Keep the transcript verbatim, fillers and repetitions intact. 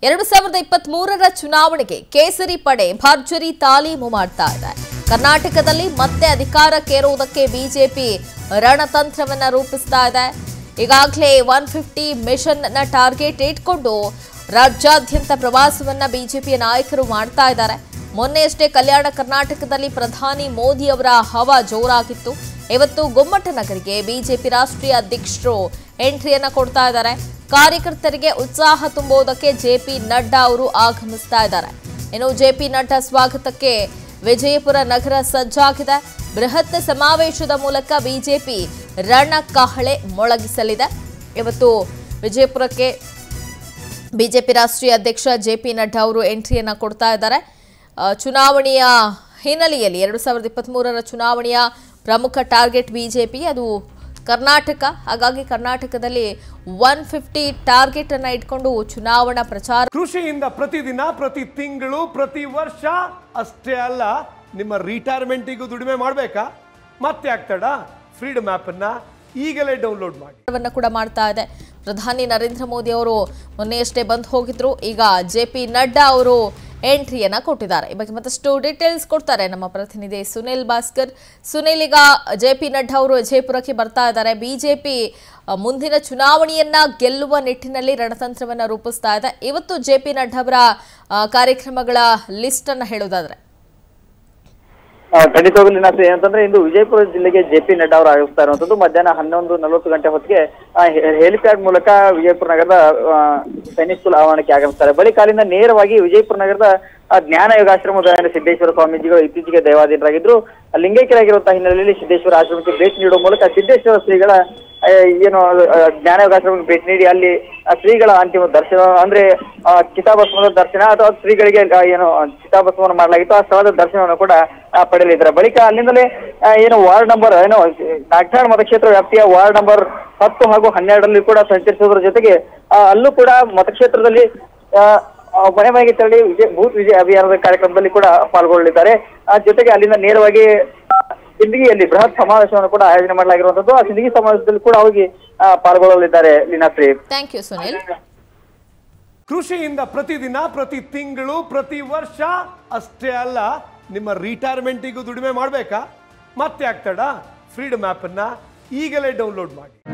ಎರಡು ಸಾವಿರದ ಇಪ್ಪತ್ತ್ ಮೂರರ ಚುನಾವಣೆಗೆ ಕೇಸರಿ ಪಡೆ ಭರ್ಜರಿ ತಾಲೀಮು ಮಾಡ್ತಾ ಇದೆ. ಕರ್ನಾಟಕದಲ್ಲಿ ಮತ್ತೆ ಅಧಿಕಾರಕ್ಕೇರುವುದಕ್ಕೆ ಬಿಜೆಪಿ ರಣತಂತ್ರವನ್ನ ರೂಪಿಸ್ತಾ ಇದೆ. ಈಗಾಗಲೇ ಒನ್ ಫಿಫ್ಟಿ ಮಿಷನ್ ನ ಟಾರ್ಗೆಟ್ ಇಟ್ಕೊಂಡು ರಾಜ್ಯಾದ್ಯಂತ ಪ್ರವಾಸವನ್ನ ಬಿಜೆಪಿಯ ನಾಯಕರು ಮಾಡ್ತಾ ಇದ್ದಾರೆ. ಮೊನ್ನೆಯಷ್ಟೇ ಕಲ್ಯಾಣ ಕರ್ನಾಟಕದಲ್ಲಿ ಪ್ರಧಾನಿ ಮೋದಿ ಅವರ ಹವಾ ಜೋರಾಗಿತ್ತು. ಇವತ್ತು ಗೊಮ್ಮಟನಗರಿಗೆ ಬಿಜೆಪಿ ರಾಷ್ಟ್ರೀಯ ಅಧ್ಯಕ್ಷರು ಎಂಟ್ರಿಯನ್ನ ಕೊಡ್ತಾ ಇದ್ದಾರೆ. ಕಾರ್ಯಕರ್ತರಿಗೆ ಉತ್ಸಾಹ ತುಂಬುವುದಕ್ಕೆ ಜೆಪಿ ನಡ್ಡಾ ಅವರು ಆಗಮಿಸ್ತಾ ಇದ್ದಾರೆ. ಇನ್ನು ಜೆಪಿ ನಡ್ಡಾ ಸ್ವಾಗತಕ್ಕೆ ವಿಜಯಪುರ ನಗರ ಸಜ್ಜಾಗಿದೆ. ಬೃಹತ್ ಸಮಾವೇಶದ ಮೂಲಕ ಬಿಜೆಪಿ ರಣಕಹಳೆ ಮೊಳಗಿಸಲಿದೆ. ಇವತ್ತು ವಿಜಯಪುರಕ್ಕೆ ಬಿಜೆಪಿ ರಾಷ್ಟ್ರೀಯ ಅಧ್ಯಕ್ಷ ಜೆಪಿ ನಡ್ಡಾ ಅವರು ಎಂಟ್ರಿಯನ್ನ ಕೊಡ್ತಾ ಇದ್ದಾರೆ. ಚುನಾವಣೆಯ ಹಿನ್ನೆಲೆಯಲ್ಲಿ ಎರಡು ಸಾವಿರದ ಇಪ್ಪತ್ತ್ ಮೂರರ ಚುನಾವಣೆಯ ಪ್ರಮುಖ ಟಾರ್ಗೆಟ್ ಬಿಜೆಪಿ, ಅದು ಕರ್ನಾಟಕ. ಹಾಗಾಗಿ ಕರ್ನಾಟಕದಲ್ಲಿ ಒನ್ ಫಿಫ್ಟಿ ಟಾರ್ಗೆಟ್ ಅನ್ನ ಇಟ್ಕೊಂಡು ಚುನಾವಣಾ ಪ್ರಚಾರ. ಕೃಷಿಯಿಂದ ಪ್ರತಿದಿನ, ಪ್ರತಿ ತಿಂಗಳು, ಪ್ರತಿ ವರ್ಷ ಅಷ್ಟೇ ಅಲ್ಲ, ನಿಮ್ಮ ರಿಟೈರ್ಮೆಂಟಿಗೂ ದುಡಿಮೆ ಮಾಡಬೇಕಾ? ಮತ್ತೆ ಆಗ್ತಡ ಫ್ರೀಡಮ್ ಆಪ್ ಅನ್ನ ಈಗಲೇ ಡೌನ್ಲೋಡ್ ಮಾಡಿ ಕೂಡ ಮಾಡ್ತಾ ಇದೆ. ಪ್ರಧಾನಿ ನರೇಂದ್ರ ಮೋದಿ ಅವರು ಮೊನ್ನೆಯಷ್ಟೇ ಬಂದು ಹೋಗಿದ್ರು. ಈಗ ಜೆಪಿ ನಡ್ಡಾ ಅವರು ಎಂಟ್ರಿಯನ್ನ ಕೊಟ್ಟಿದ್ದಾರೆ. ಈ ಬಗ್ಗೆ ಮತ್ತಷ್ಟು ಡೀಟೇಲ್ಸ್ ಕೊಡ್ತಾರೆ ನಮ್ಮ ಪ್ರತಿನಿಧಿ ಸುನಿಲ್ ಭಾಸ್ಕರ್. ಸುನಿಲ್, ಈಗ ಜೆಪಿ ನಡ್ಡಾ ಅವರು ವಿಜಯಪುರಕ್ಕೆ ಬರ್ತಾ ಇದ್ದಾರೆ. ಬಿಜೆಪಿ ಮುಂದಿನ ಚುನಾವಣೆಯನ್ನ ಗೆಲ್ಲುವ ನಿಟ್ಟಿನಲ್ಲಿ ರಣತಂತ್ರವನ್ನ ರೂಪಿಸ್ತಾ ಇದೆ. ಇವತ್ತು ಜೆಪಿ ನಡ್ಡಾ ಅವರ ಕಾರ್ಯಕ್ರಮಗಳ ಲಿಸ್ಟ್ ಅನ್ನ ಹೇಳೋದಾದ್ರೆ ಖಂಡಿತವಾಗ್ಲೂ ಏನಂತಂದ್ರೆ ಇಂದು ವಿಜಯಪುರ ಜಿಲ್ಲೆಗೆ ಜೆಪಿ ನಡ್ಡಾ ಅವರು ಆಗಮಿಸ್ತಾ ಇರುವಂತದ್ದು. ಮಧ್ಯಾಹ್ನ ಹನ್ನೊಂದು ನಲವತ್ತು ಗಂಟೆ ಹೊತ್ತಿಗೆ ಹೆಲಿಪ್ಯಾಡ್ ಮೂಲಕ ವಿಜಯಪುರ ನಗರದ ಸೈನಿಕ್ ಸ್ಕೂಲ್ ಆವರಣಕ್ಕೆ ಆಗಮಿಸ್ತಾರೆ. ಬಳಿಕ ಅಲ್ಲಿಂದ ನೇರವಾಗಿ ವಿಜಯಪುರ ನಗರದ ಜ್ಞಾನ ಯೋಗಾಶ್ರಮದ ಸಿದ್ದೇಶ್ವರ ಸ್ವಾಮೀಜಿಗಳು ಇತ್ತೀಚೆಗೆ ದೈವಾಧೀನರಾಗಿದ್ರು. ಲಿಂಗೈಕ್ಯರಾಗಿರುವಂತಹ ಹಿನ್ನೆಲೆಯಲ್ಲಿ ಸಿದ್ದೇಶ್ವರ ಆಶ್ರಮಕ್ಕೆ ಭೇಟಿ ನೀಡುವ ಮೂಲಕ ಸಿದ್ದೇಶ್ವರ ಶ್ರೀಗಳ ಏನು ಜ್ಞಾನ ಯೋಗಾಶ್ರಮಕ್ಕೆ ಭೇಟಿ ನೀಡಿ ಅಲ್ಲಿ ಶ್ರೀಗಳ ಅಂತಿಮ ದರ್ಶನ ಅಂದ್ರೆ ಚಿತಾಭಸ್ಮದ ದರ್ಶನ ಅಥವಾ ಶ್ರೀಗಳಿಗೆ ಏನು ಚಿತಾಭಸ್ಮವನ್ನು ಮಾಡಲಾಗಿತ್ತು ಆ ಸ್ಥಳದ ದರ್ಶನವನ್ನು ಕೂಡ ಪಡೆಯಲಿದ್ದಾರೆ. ಬಳಿಕ ಅಲ್ಲಿಂದಲೇ ಏನು ವಾರ್ಡ್ ನಂಬರ್ ಏನು ನಾಗಠಾಣ್ ಮತಕ್ಷೇತ್ರ ವ್ಯಾಪ್ತಿಯ ವಾರ್ಡ್ ನಂಬರ್ ಹತ್ತು ಹಾಗೂ ಹನ್ನೆರಡರಲ್ಲಿ ಕೂಡ ಸಂಚರಿಸುವುದರ ಜೊತೆಗೆ ಅಲ್ಲೂ ಕೂಡ ಮತಕ್ಷೇತ್ರದಲ್ಲಿ ಮನೆ ಮನೆಗೆ ತೆರಳಿ ವಿಜಯ ಬೂತ್ ವಿಜಯ ಅಭಿಯಾನದ ಕಾರ್ಯಕ್ರಮದಲ್ಲಿ ಕೂಡ ಪಾಲ್ಗೊಳ್ಳಲಿದ್ದಾರೆ. ಆ ಜೊತೆಗೆ ಅಲ್ಲಿಂದ ನೇರವಾಗಿ ಸಿಂದಗಿಯಲ್ಲಿ ಬೃಹತ್ ಸಮಾವೇಶವನ್ನು ಕೂಡ ಆಯೋಜನೆ ಮಾಡಲಾಗಿರುವಂತದ್ದು. ಆ ಸಿಂದಗಿ ಸಮಾವೇಶದಲ್ಲಿ ಕೂಡ ಹೋಗಿ ಪಾಲ್ಗೊಳ್ಳಲಿದ್ದಾರೆ. Leenashree, thank you Sunil. ಕೃಷಿಯಿಂದ ಪ್ರತಿದಿನ, ಪ್ರತಿ ತಿಂಗಳು, ಪ್ರತಿ ವರ್ಷ ಅಷ್ಟೇ ಅಲ್ಲ, ನಿಮ್ಮ ರಿಟೈರ್ಮೆಂಟಿಗೂ ದುಡಿಮೆ ಮಾಡಬೇಕಾ? ಮತ್ತೆ ಆಗ್ತಡ ಫ್ರೀಡಮ್ ಆಪ್ ಅನ್ನ ಈಗಲೇ ಡೌನ್ಲೋಡ್ ಮಾಡಿ.